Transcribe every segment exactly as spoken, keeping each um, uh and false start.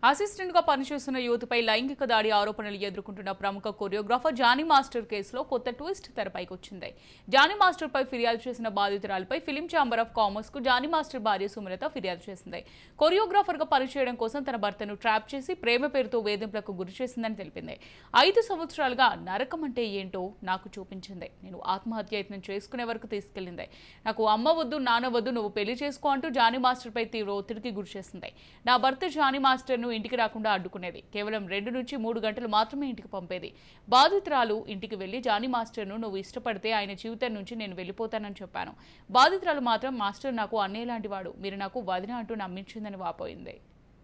Assistant గా పనిచేస్తున్న యువతిపై లైంగిక దాడి ఆరోపణలు ఎదుర్కొంటున్న ప్రముఖ కొరియోగ్రాఫర్ జానీ మాస్టర్ కేసులో కొత్త ట్విస్ట్ తెరపైకి వచ్చింది. జానీ మాస్టర్ పై ఫిర్యాదు చేసిన బాధితురాలపై ఫిలిం ఛాంబర్ ఆఫ్ కామర్స్ కు జానీ మాస్టర్ భార్య సుమలత ఫిర్యాదు చేసింది. కొరియోగ్రాఫర్ గా పనిచేయడం కోసం తన భర్తను ట్రాప్ చేసి ప్రేమ పేరుతో వేధింపులకు గురి చేసిందని తెలిపింది. ఐదు సంవత్సరాలుగా నరకం అంటే ఏంటో నాకు చూపించింది. నేను ఆత్మహత్య యత్నం చేసుకునే వరకు తీసుకెళ్లింది. నాకు అమ్మ వద్దు, నాన్న వద్దు, నువ్వు పెళ్లి చేసుకో అంటూ జానీ మాస్టర్ పై తీవ్ర ఒత్తిడికి గురి చేసింది. నా భర్త జానీ మాస్టర్ ను ఇంటికి రాకుండా అడ్డుకునేది. కేవలం రెండు నుంచి మూడు గంటలు మాత్రమే ఇంటికి పంపేది. బాధితురాలు ఇంటికి వెళ్లి జానీ మాస్టర్ ను నువ్వు ఇష్టపడితే ఆయన జీవితం నుంచి నేను వెళ్లిపోతానని చెప్పాను. బాధితురాలు మాత్రం మాస్టర్ నాకు అన్నయ్య లాంటి వాడు, మీరు నాకు వదిన అంటూ నమ్మించిందని వాపోయింది.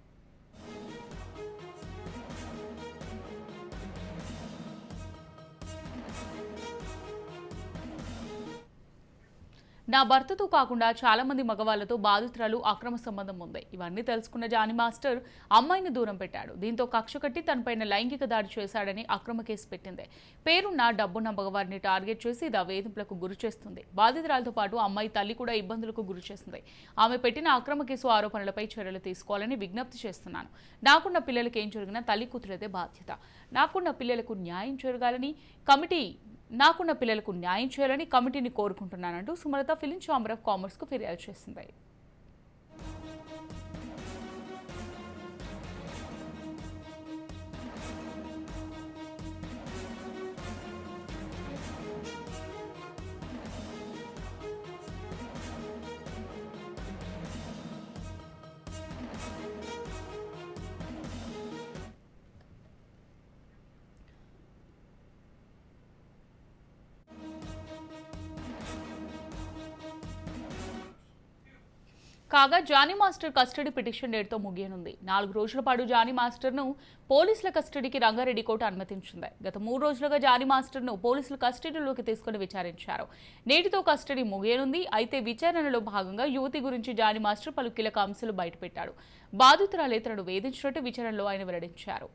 నా భర్తతో కాకుండా చాలా మంది మగవాళ్లతో బాధితురాలు అక్రమ సంబంధం ఉంది. ఇవన్నీ తెలుసుకున్న జానీ మాస్టర్ అమ్మాయిని దూరం పెట్టాడు. దీంతో కక్ష కట్టి తనపైన లైంగిక దాడి చేశాడని అక్రమ కేసు పెట్టింది. పేరున్న డబ్బున్న మగవారిని టార్గెట్ చేసి ఇది వేధింపులకు గురి చేస్తుంది. బాధితురాలతో పాటు అమ్మాయి తల్లి కూడా ఇబ్బందులకు గురి చేసింది. ఆమె పెట్టిన అక్రమ కేసు ఆరోపణలపై చర్యలు తీసుకోవాలని విజ్ఞప్తి చేస్తున్నాను. నాకున్న పిల్లలకు ఏం జరిగినా తల్లి కూతురదే బాధ్యత. నాకున్న పిల్లలకు న్యాయం జరగాలని కమిటీ నాకున్న పిల్లలకు న్యాయం చేయాలని కమిటీని కోరుకుంటున్నానంటూ Sumalatha film chamber of commerce కు ఫిర్యాదు చేసింది. కాగా జానీ మాస్టర్ కస్టడీ పిటిషన్ డేట్తో ముగియనుంది. నాలుగు రోజుల పాటు జానీ మాస్టర్ను పోలీసుల కస్టడీకి రంగారెడ్డి కోర్టు అనుమతించింది. గత మూడు రోజులుగా జానీ మాస్టర్ను పోలీసులు కస్టడీలోకి తీసుకుని విచారించారు. నేటితో కస్టడీ ముగియనుంది. అయితే విచారణలో భాగంగా యువతి గురించి జానీ మాస్టర్ పలు కీలక అంశాలు బయటపెట్టాడు. బాధితురాలే తనను వేధించినట్టు విచారణలో ఆయన వెల్లడించారు.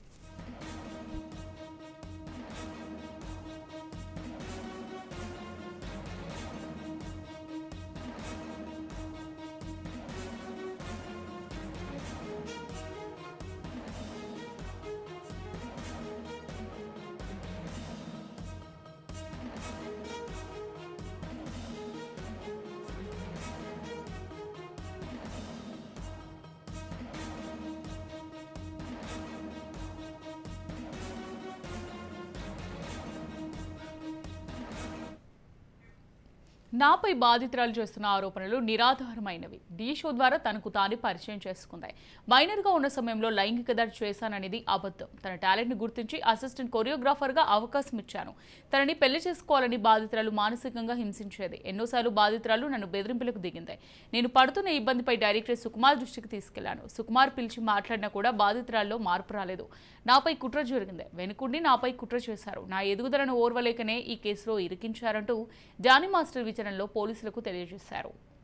నాపై బాధితురాలు చేస్తున్న ఆరోపణలు నిరాధారమైనవి. డీ షో ద్వారా తనకు తానే పరిచయం చేసుకుంది. మైనర్గా ఉన్న సమయంలో లైంగిక దాడి చేశాననేది అబద్ధం. తన టాలెంట్ ని గుర్తించి అసిస్టెంట్ కొరియోగ్రాఫర్గా అవకాశం ఇచ్చాను. తనని పెళ్లి చేసుకోవాలని బాధితురాలు మానసికంగా హింసించేది. ఎన్నోసార్లు బాధితురాలు నన్ను బెదిరింపులకు దిగింది. నేను పడుతున్న ఇబ్బందిపై డైరెక్టర్ సుకుమార్ దృష్టికి తీసుకెళ్లాను. సుకుమార్ పిలిచి మాట్లాడినా కూడా బాధితురాల్లో మార్పు రాలేదు. నాపై కుట్ర జరిగింది. వెనుకుండి నాపై కుట్ర చేశారు. నా ఎదుగుదలను ఓర్వలేకనే ఈ కేసులో ఇరికించారంటూ జానీ మాస్టర్ విచారణలో పోలీసులకు తెలియజేశారు.